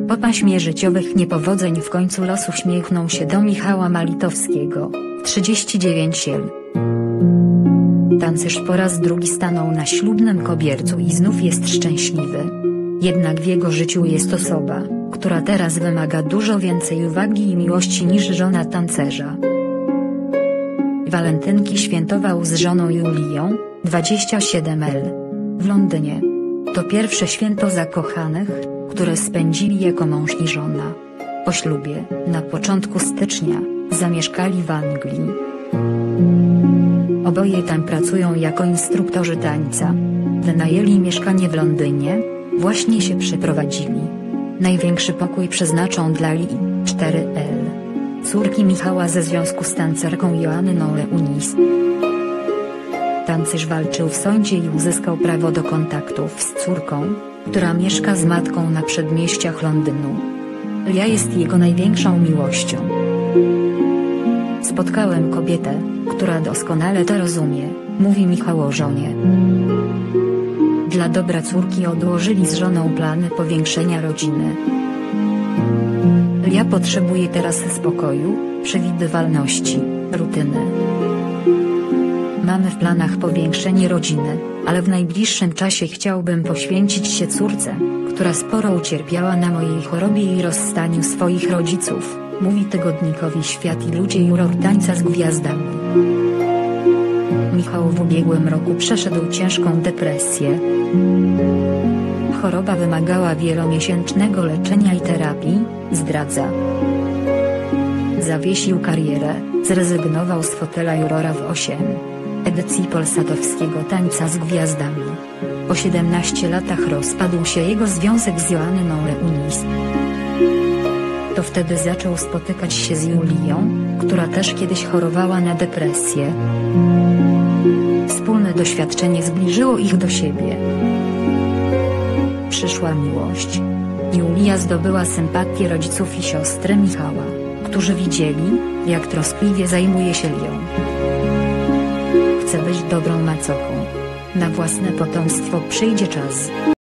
Po paśmie życiowych niepowodzeń w końcu los uśmiechnął się do Michała Malitowskiego, 39 lat. Tancerz po raz drugi stanął na ślubnym kobiercu i znów jest szczęśliwy. Jednak w jego życiu jest osoba, która teraz wymaga dużo więcej uwagi i miłości niż żona tancerza. Walentynki świętował z żoną Julią, 27 lat, w Londynie. To pierwsze święto zakochanych, które spędzili jako mąż i żona. Po ślubie, na początku stycznia, zamieszkali w Anglii. Oboje tam pracują jako instruktorzy tańca. Wynajęli mieszkanie w Londynie, właśnie się przeprowadzili. Największy pokój przeznaczą dla Lii, 4L, córki Michała ze związku z tancerką Joanną Leunis. Tancerz walczył w sądzie i uzyskał prawo do kontaktów z córką, która mieszka z matką na przedmieściach Londynu. Lia jest jego największą miłością. Spotkałem kobietę, która doskonale to rozumie, mówi Michał o żonie. Dla dobra córki odłożyli z żoną plany powiększenia rodziny. Lia potrzebuje teraz spokoju, przewidywalności, rutyny. Mamy w planach powiększenie rodziny, ale w najbliższym czasie chciałbym poświęcić się córce, która sporo ucierpiała na mojej chorobie i rozstaniu swoich rodziców, mówi tygodnikowi Świat i Ludzie juror tańca z gwiazdami. Michał w ubiegłym roku przeszedł ciężką depresję. Choroba wymagała wielomiesięcznego leczenia i terapii, zdradza. Zawiesił karierę, zrezygnował z fotela jurora w 8 edycji polsatowskiego Tańca z Gwiazdami. Po 17 latach rozpadł się jego związek z Joanną Leunis. To wtedy zaczął spotykać się z Julią, która też kiedyś chorowała na depresję. Wspólne doświadczenie zbliżyło ich do siebie. Przyszła miłość. Julia zdobyła sympatię rodziców i siostry Michała, którzy widzieli, jak troskliwie zajmuje się Lią. Chce być dobrą macochą. Na własne potomstwo przyjdzie czas.